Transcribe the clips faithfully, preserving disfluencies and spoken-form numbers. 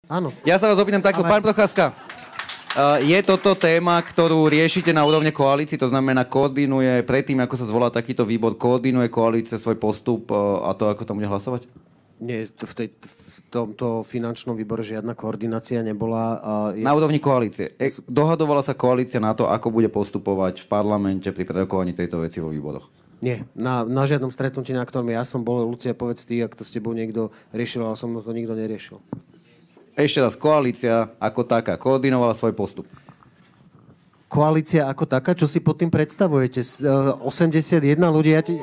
Áno. Ja sa vás opýtam takto, Ale... pán Procházka. Uh, je toto téma, ktorú riešite na úrovne koalícii, to znamená koordinuje, predtým ako sa zvolá takýto výbor, koordinuje koalícia svoj postup uh, a to, ako tam bude hlasovať? Nie, v, tej, v tomto finančnom výbore žiadna koordinácia nebola. Uh, je... Na úrovni koalície. E, dohadovala sa koalícia na to, ako bude postupovať v parlamente pri prerokovaní tejto veci vo výboroch? Nie, na, na žiadnom stretnutí, na ktorom ja som bol. Lucia, povedz ty, ak to s tebou niekto riešil, ale som to nikto neriešil. Ešte raz, koalícia ako taká koordinovala svoj postup. Koalícia ako taká? Čo si pod tým predstavujete? osemdesiatjeden ľudí? Ja ti...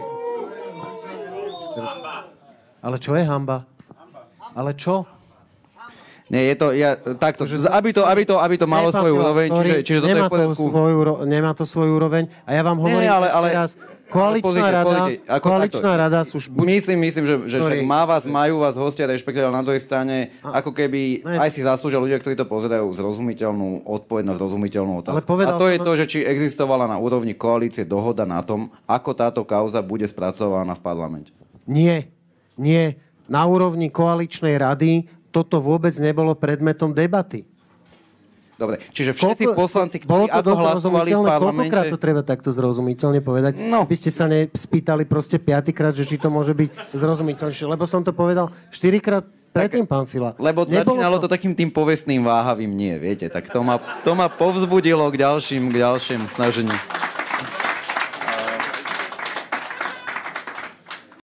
Ale čo je hanba? Ale čo? Nie, je to, ja, takto, že aby to, aby to, aby to malo svoju úroveň, čiže, čiže toto je v poriadku. To nemá to svoju úroveň. A ja vám hovorím Nie, ale, ale, raz, koaličná pozrite, rada, pozrite, ako, koaličná takto, rada sú... Šbu... Myslím, myslím, že, že však má vás, majú vás hostia, rešpektíve na druhej strane, a, ako keby ne, aj si zaslúžia ľudia, ktorí to pozerajú, zrozumiteľnú odpoveď na zrozumiteľnú otázku. A to je to, že či existovala na úrovni koalície dohoda na tom, ako táto kauza bude spracovaná v parlamente. Nie, nie. Na úrovni koaličnej rady toto vôbec nebolo predmetom debaty. Dobre, čiže všetci Koľko, poslanci, ktorí ako hlasovali v parlamente... Koľkokrát to treba takto zrozumiteľne povedať? No. By ste sa nespýtali proste piatýkrát, že či to môže byť zrozumiteľnejšie, lebo som to povedal štyrikrát predtým, pán Fila. Lebo Nebolo začínalo to... to takým tým povestným váhavým nie, viete, tak to ma, to ma povzbudilo k ďalším, k ďalším snaženiu.